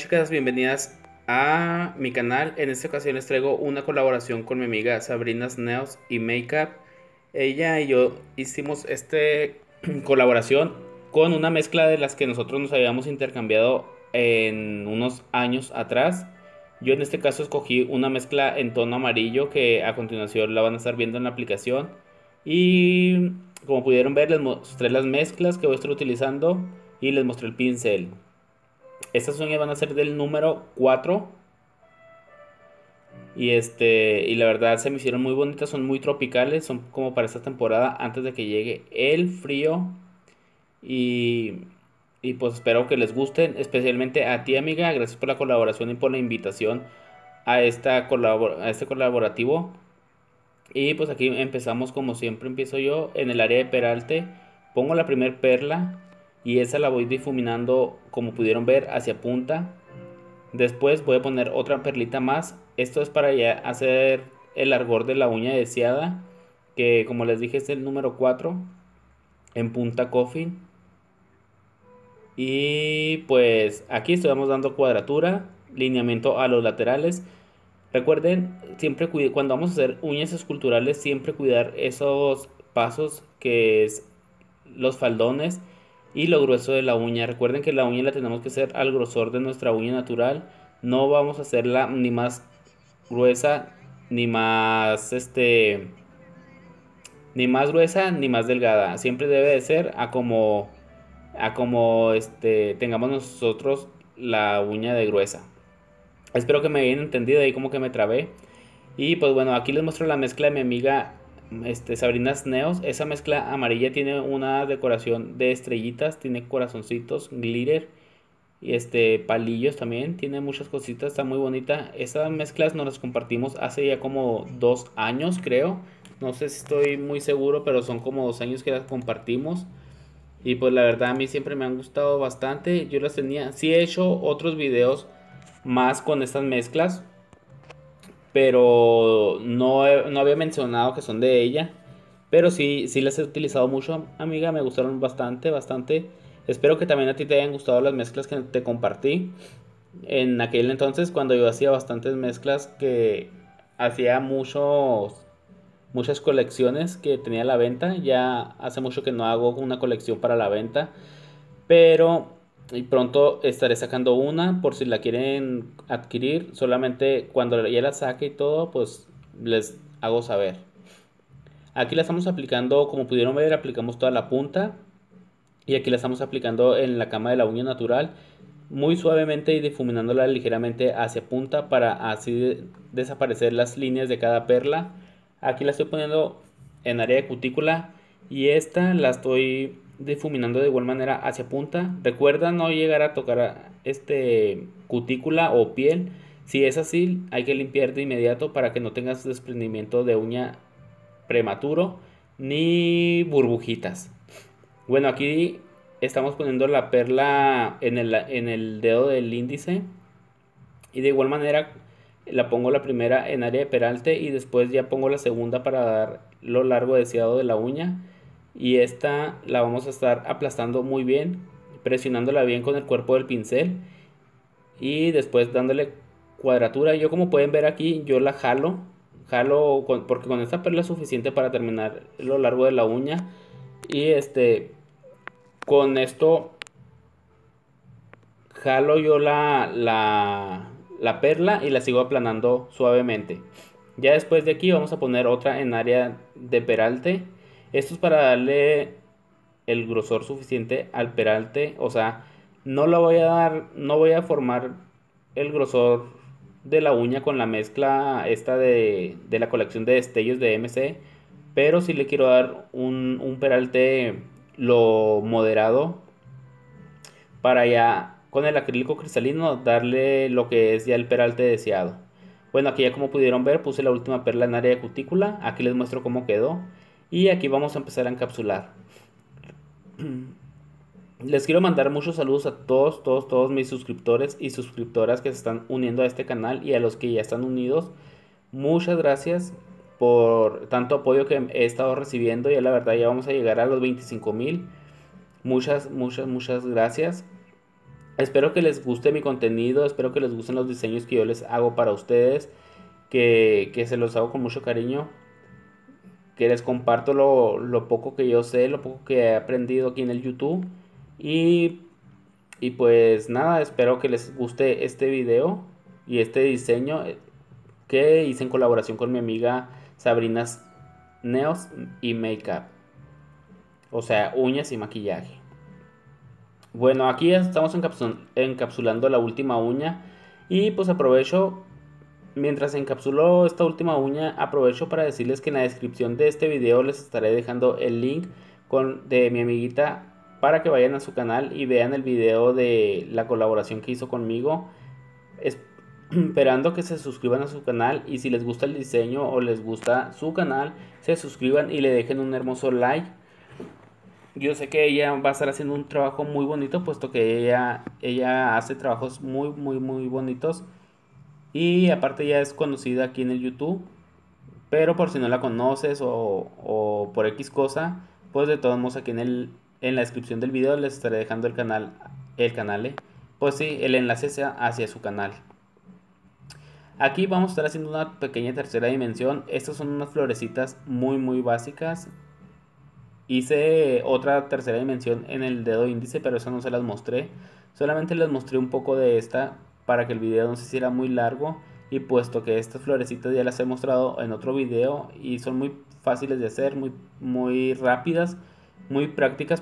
chicas, bienvenidas a mi canal. En esta ocasión les traigo una colaboración con mi amiga Sabrina's Nails y Makeup. Ella y yo hicimos colaboración con una mezcla de las que nosotros nos habíamos intercambiado en unos años atrás. Yo en este caso escogí una mezcla en tono amarillo que a continuación la van a estar viendo en la aplicación. Y como pudieron ver, les mostré las mezclas que voy a estar utilizando y les mostré el pincel. Estas uñas van a ser del número 4 y la verdad se me hicieron muy bonitas, son muy tropicales, son como para esta temporada antes de que llegue el frío y, y pues espero que les gusten, especialmente a ti amiga, gracias por la colaboración y por la invitación a este colaborativo. Y pues aquí empezamos como siempre empiezo yo en el área de peralte, pongo la primer perla y esa la voy difuminando como pudieron ver hacia punta. Después voy a poner otra perlita más. Esto es para ya hacer el largor de la uña deseada, que como les dije es el número 4 en punta coffin. Y pues aquí estamos dando cuadratura, lineamiento a los laterales. Recuerden, siempre cuando vamos a hacer uñas esculturales, siempre cuidar esos pasos que es los faldones y lo grueso de la uña. Recuerden que la uña la tenemos que hacer al grosor de nuestra uña natural. No vamos a hacerla ni más gruesa, ni más ni más gruesa, ni más delgada. Siempre debe de ser a como tengamos nosotros la uña de gruesa. Espero que me hayan entendido ahí como que me trabé. Y pues bueno, aquí les muestro la mezcla de mi amiga Sabrina's Neos. Esa mezcla amarilla tiene una decoración de estrellitas, tiene corazoncitos, glitter y palillos también, tiene muchas cositas, está muy bonita. Esas mezclas nos las compartimos hace ya como 2 años, creo. No sé si estoy muy seguro, pero son como 2 años que las compartimos. Y pues la verdad a mí siempre me han gustado bastante. Yo las tenía, sí he hecho otros videos más con estas mezclas, pero no había mencionado que son de ella. Pero sí, sí las he utilizado mucho, amiga, me gustaron bastante, bastante. Espero que también a ti te hayan gustado las mezclas que te compartí. En aquel entonces, cuando yo hacía bastantes mezclas, que hacía muchas colecciones que tenía a la venta. Ya hace mucho que no hago una colección para la venta, pero y pronto estaré sacando una por si la quieren adquirir. Solamente cuando ya la saque y todo, pues les hago saber. Aquí la estamos aplicando, como pudieron ver, aplicamos toda la punta. Y aquí la estamos aplicando en la cama de la uña natural, muy suavemente y difuminándola ligeramente hacia punta para así desaparecer las líneas de cada perla. Aquí la estoy poniendo en área de cutícula y esta la estoy difuminando de igual manera hacia punta. Recuerda no llegar a tocar cutícula o piel. Si es así, hay que limpiar de inmediato para que no tengas desprendimiento de uña prematuro ni burbujitas. Bueno, aquí estamos poniendo la perla en el dedo del índice y de igual manera la pongo la primera en área de peralte y después ya pongo la segunda para dar lo largo deseado de la uña, y esta la vamos a estar aplastando muy bien, presionándola bien con el cuerpo del pincel y después dándole cuadratura. Yo, como pueden ver aquí, yo la porque con esta perla es suficiente para terminar lo largo de la uña. Y con esto jalo yo la perla y la sigo aplanando suavemente. Ya después de aquí vamos a poner otra en área de peralte. Esto es para darle el grosor suficiente al peralte. O sea, no voy a formar el grosor de la uña con la mezcla esta de la colección de destellos de MC. Pero si le quiero dar un peralte lo moderado para ya con el acrílico cristalino darle lo que es ya el peralte deseado. Bueno, aquí ya como pudieron ver puse la última perla en área de cutícula. Aquí les muestro cómo quedó. Y aquí vamos a empezar a encapsular. Les quiero mandar muchos saludos a todos, todos, todos mis suscriptores y suscriptoras que se están uniendo a este canal y a los que ya están unidos. Muchas gracias por tanto apoyo que he estado recibiendo. Ya la verdad ya vamos a llegar a los 25,000. Muchas, muchas, muchas gracias. Espero que les guste mi contenido, espero que les gusten los diseños que yo les hago para ustedes, que se los hago con mucho cariño, que les comparto lo poco que yo sé, lo poco que he aprendido aquí en el YouTube. Y, y pues nada, espero que les guste este video y este diseño que hice en colaboración con mi amiga Sabrina's Nails y Makeup, o sea, uñas y maquillaje. Bueno, aquí ya estamos encapsulando la última uña y pues aprovecho, mientras encapsulo esta última uña, aprovecho para decirles que en la descripción de este video les estaré dejando el link de mi amiguita para que vayan a su canal y vean el video de la colaboración que hizo conmigo. Esperando que se suscriban a su canal y si les gusta el diseño o les gusta su canal, se suscriban y le dejen un hermoso like. Yo sé que ella va a estar haciendo un trabajo muy bonito, puesto que ella hace trabajos muy bonitos. Y aparte ya es conocida aquí en el YouTube. Pero por si no la conoces o por X cosa, pues de todos modos aquí en la descripción del video les estaré dejando pues sí, el enlace hacia su canal. Aquí vamos a estar haciendo una pequeña tercera dimensión. Estas son unas florecitas muy básicas. Hice otra tercera dimensión en el dedo índice, pero eso no se las mostré. Solamente les mostré un poco de esta para que el video no se hiciera muy largo. Y puesto que estas florecitas ya las he mostrado en otro video y son muy fáciles de hacer, muy rápidas, muy prácticas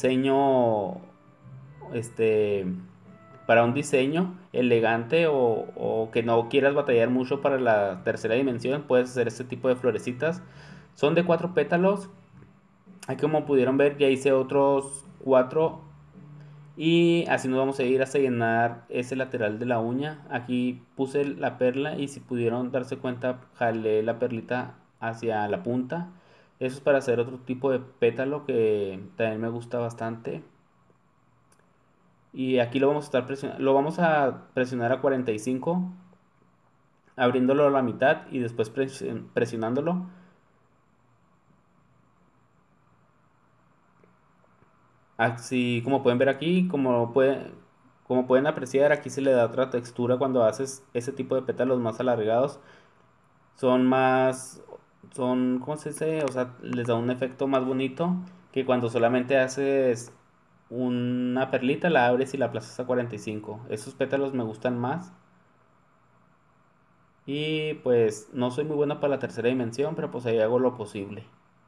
este, para un diseño elegante o que no quieras batallar mucho para la tercera dimensión, puedes hacer este tipo de florecitas. Son de 4 pétalos. Aquí como pudieron ver ya hice otros 4 y así nos vamos a ir hasta llenar ese lateral de la uña. Aquí puse la perla y si pudieron darse cuenta jalé la perlita hacia la punta. Eso es para hacer otro tipo de pétalo que también me gusta bastante. Y aquí lo vamos a presionar a 45, abriéndolo a la mitad y después presionándolo. Así como pueden ver aquí, como pueden apreciar, aquí se le da otra textura cuando haces ese tipo de pétalos más alargados. Son más, ¿cómo se dice? O sea, les da un efecto más bonito que cuando solamente haces una perlita, la abres y la aplazas a 45. Esos pétalos me gustan más. Y pues no soy muy bueno para la tercera dimensión, pero pues ahí hago lo posible.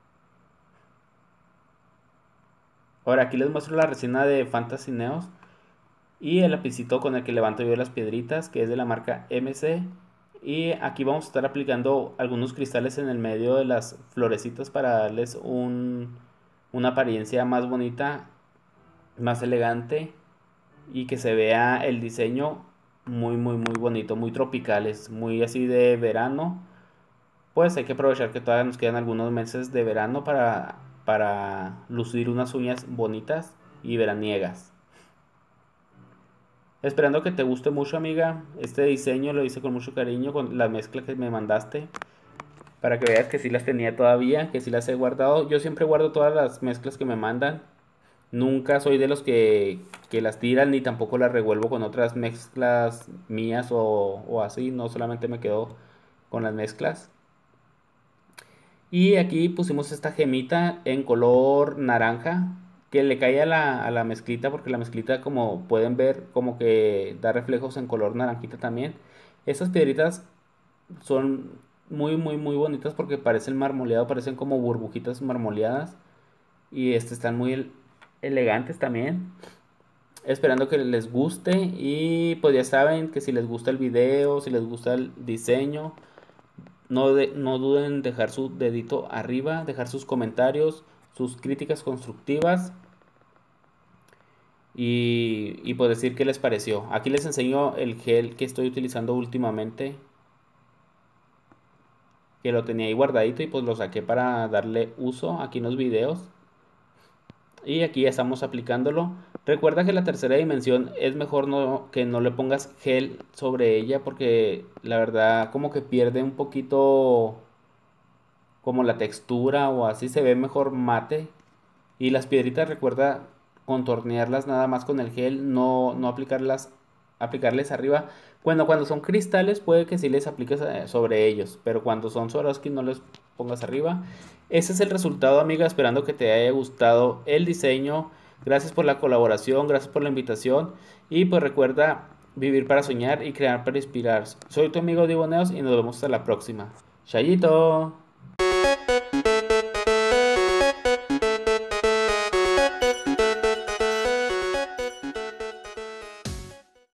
Ahora aquí les muestro la resina de Fantasy Neos y el lapicito con el que levanto yo las piedritas, que es de la marca MC. Y aquí vamos a estar aplicando algunos cristales en el medio de las florecitas para darles una apariencia más bonita, más elegante y que se vea el diseño muy bonito, muy tropicales, muy así de verano. Pues hay que aprovechar que todavía nos quedan algunos meses de verano para lucir unas uñas bonitas y veraniegas. Esperando que te guste mucho, amiga. Este diseño lo hice con mucho cariño, con la mezcla que me mandaste, para que veas que sí las tenía todavía, que sí las he guardado. Yo siempre guardo todas las mezclas que me mandan. Nunca soy de los que las tiran, ni tampoco las revuelvo con otras mezclas mías o así. No solamente me quedo con las mezclas. Y aquí pusimos esta gemita en color naranja que le cae a la mezclita porque la mezclita como pueden ver como que da reflejos en color naranjita también. Estas piedritas son muy bonitas porque parecen marmoleado, parecen como burbujitas marmoleadas y están muy elegantes también. Esperando que les guste y pues ya saben que si les gusta el video, si les gusta el diseño, no duden en dejar su dedito arriba, dejar sus comentarios, sus críticas constructivas y pues decir qué les pareció. Aquí les enseño el gel que estoy utilizando últimamente, que lo tenía ahí guardadito y pues lo saqué para darle uso aquí en los videos. Y aquí ya estamos aplicándolo. Recuerda que la tercera dimensión es mejor que no le pongas gel sobre ella porque la verdad como que pierde un poquito como la textura o así se ve mejor mate. Y las piedritas, recuerda contornearlas nada más con el gel, no aplicarles arriba. Bueno, cuando son cristales puede que sí les apliques sobre ellos, pero cuando son Swarovski no les pongas arriba. Ese es el resultado, amiga, esperando que te haya gustado el diseño. Gracias por la colaboración, gracias por la invitación y pues recuerda vivir para soñar y crear para inspirar. Soy tu amigo Diego Neos y nos vemos hasta la próxima. Chayito.